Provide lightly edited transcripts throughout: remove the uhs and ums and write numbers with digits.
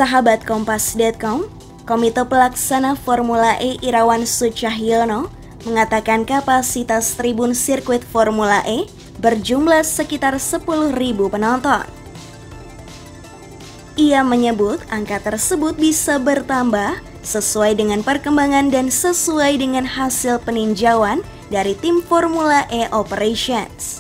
Sahabat Kompas.com, Komite Pelaksana Formula E Irawan Sucahyono mengatakan kapasitas tribun sirkuit Formula E berjumlah sekitar 10.000 penonton. Ia menyebut angka tersebut bisa bertambah sesuai dengan perkembangan dan sesuai dengan hasil peninjauan dari tim Formula E Operations.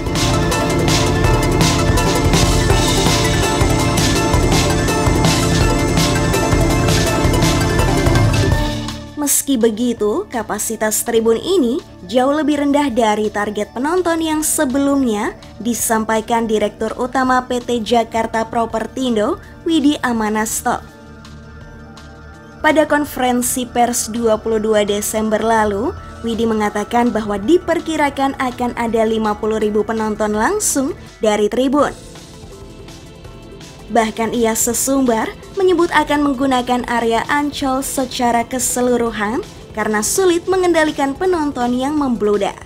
Meski begitu, kapasitas tribun ini jauh lebih rendah dari target penonton yang sebelumnya disampaikan Direktur Utama PT Jakarta Propertindo, Widi Amanasto. Pada konferensi pers 22 Desember lalu, Widi mengatakan bahwa diperkirakan akan ada 50.000 penonton langsung dari tribun. Bahkan ia sesumbar menyebut akan menggunakan area Ancol secara keseluruhan karena sulit mengendalikan penonton yang membludak.